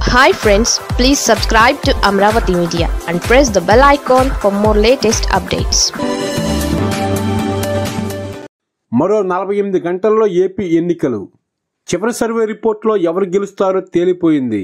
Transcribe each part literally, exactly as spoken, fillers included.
Hi friends, please subscribe to Amravati Media and press the bell icon for more latest updates. మరో నలభై ఎనిమిది గంటల్లో AP ఎన్నికలు. చివరి సర్వే రిపోర్టులో ఎవరు గెలుస్తారో తేలిపోయింది.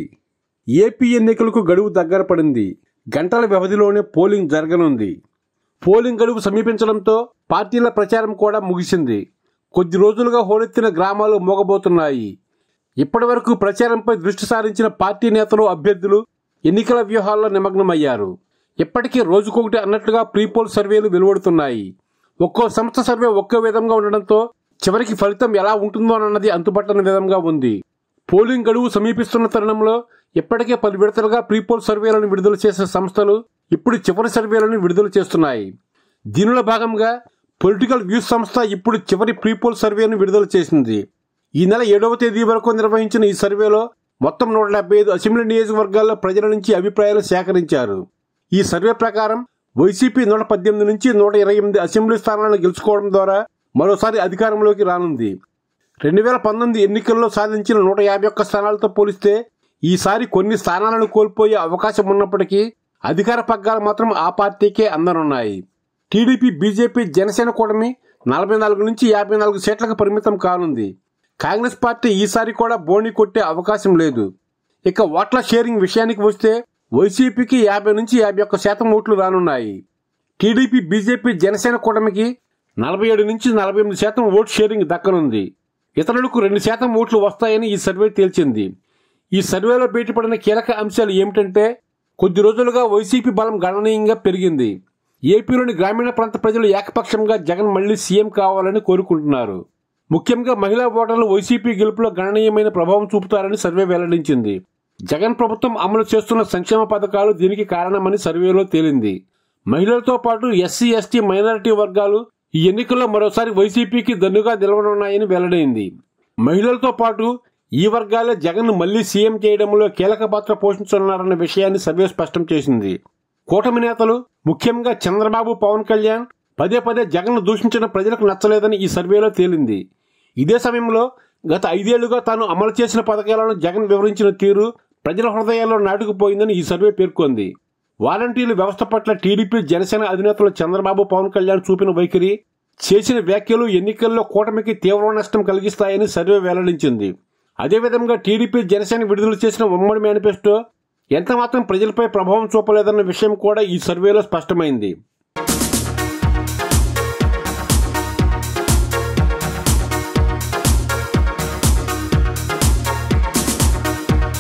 ఏపీ ఎన్నికలకు గడువు దగ్గర పడింది. గంటల వ్యవధిలోనే పోలింగ్ జరగనుంది. పోలింగ్ గడువు సమీపించడంతో పార్టీల ప్రచారం కూడా ముగిసింది. కొద్ది రోజులుగా హోరెత్తిన గ్రామాలు మోగబోతున్నాయి. ఇప్పటి వరకు ప్రచారంపై దృష్టి సారించిన పార్టీ నేతలు, అభ్యర్థులు ఎన్నికల వ్యూహాల్లో నిమగ్నమయ్యారు. ఇప్పటికీ రోజుకొకటి అన్నట్లుగా ప్రీపోల్ సర్వేలు వెలువడుతున్నాయి. ఒక్కో సంస్థ సర్వే ఒక్కో విధంగా ఉండడంతో చివరికి ఫలితం ఎలా ఉంటుందోనన్నది అంతుపట్టని విధంగా ఉంది. పోలింగ్ గడువు సమీపిస్తున్న తరుణంలో ఇప్పటికే పలు విడతలుగా ప్రీపోల్ సర్వేలను విడుదల చేసే సంస్థలు ఇప్పుడు చివరి సర్వేలను విడుదల చేస్తున్నాయి. దీనిలో భాగంగా పొలిటికల్ వ్యూస్ సంస్థ ఇప్పుడు చివరి ప్రీపోల్ సర్వేను విడుదల చేసింది. ఈ నెల ఏడవ తేదీ వరకు నిర్వహించిన ఈ సర్వేలో మొత్తం నూట డెబ్బై ఐదు అసెంబ్లీ నియోజకవర్గాల్లో ప్రజల నుంచి అభిప్రాయాలు సేకరించారు. ఈ సర్వే ప్రకారం వైసీపీ నూట పద్దెనిమిది నుంచి నూట ఇరవై ఎనిమిది అసెంబ్లీ స్థానాలను గెలుచుకోవడం ద్వారా మరోసారి అధికారంలోకి రానుంది. రెండు వేల పంతొమ్మిది ఎన్నికల్లో సాధించిన నూట యాభై ఒక్క స్థానాలతో పోలిస్తే ఈసారి కొన్ని స్థానాలను కోల్పోయే అవకాశం ఉన్నప్పటికీ అధికార పగ్గాలు మాత్రం ఆ పార్టీకే అందనున్నాయి. టీడీపీ, బీజేపీ, జనసేన కూటమి నలభై నాలుగు నుంచి యాభై నాలుగు సీట్లకు పరిమితం కానుంది. కాంగ్రెస్ పార్టీ ఈసారి కూడా బోణి కొట్టే అవకాశం లేదు. ఇక ఓట్ల షేరింగ్ విషయానికి వస్తే వైసీపీకి యాభై నుంచి యాభై ఒక్క శాతం ఓట్లు రానున్నాయి. టీడీపీ, బీజేపీ, జనసేన కూటమికి నలభై ఏడు నుంచి నలభై ఎనిమిది శాతం ఓటు షేరింగ్ దక్కనుంది. ఇతరులకు రెండు శాతం ఓట్లు వస్తాయని ఈ సర్వే తేల్చింది. ఈ సర్వేలో బయటపడిన కీలక అంశాలు ఏమిటంటే, కొద్ది రోజులుగా వైసీపీ బలం గణనీయంగా పెరిగింది. ఏపీలోని గ్రామీణ ప్రాంత ప్రజలు ఏకపక్షంగా జగన్ మళ్లీ సీఎం కావాలని కోరుకుంటున్నారు. ముఖ్యంగా మహిళా ఓటర్లు వైసీపీ గెలుపులో గణనీయమైన ప్రభావం చూపుతారని సర్వే వెల్లడించింది. జగన్ ప్రభుత్వం అమలు చేస్తున్న సంక్షేమ పథకాలు దీనికి కారణమని సర్వేలో తేలింది. మహిళలతో పాటు ఎస్సీ, ఎస్టీ, మైనారిటీ వర్గాలు ఈ ఎన్నికల్లో మరోసారి వైసీపీకి దన్నుగా నిలవనున్నాయని వెల్లడైంది. మహిళలతో పాటు ఈ వర్గాలే జగన్ మళ్లీ సీఎం చేయడంలో కీలక పాత్ర పోషించనున్నారన్న విషయాన్ని సర్వే స్పష్టం చేసింది. కూటమి నేతలు, ముఖ్యంగా చంద్రబాబు, పవన్ కళ్యాణ్ పదే పదే జగన్ దూషించిన ప్రజలకు నచ్చలేదని ఈ సర్వేలో తేలింది. ఇదే సమయంలో గత ఐదేళ్లుగా తాను అమలు చేసిన పథకాలను జగన్ వివరించిన తీరు ప్రజల హృదయాల్లో నాటుకుపోయిందని ఈ సర్వే పేర్కొంది. వాలంటీర్ల వ్యవస్థ పట్ల టీడీపీ, జనసేన అధినేతలు చంద్రబాబు, పవన్ కళ్యాణ్ చూపిన వైఖరి, చేసిన వ్యాఖ్యలు ఎన్నికల్లో కూటమికి తీవ్ర నష్టం కలిగిస్తాయని సర్వే వెల్లడించింది. అదేవిధంగా టీడీపీ, జనసేన విడుదల చేసిన ఉమ్మడి మేనిఫెస్టో ఎంతమాత్రం ప్రజలపై ప్రభావం చూపలేదన్న విషయం కూడా ఈ సర్వేలో స్పష్టమైంది.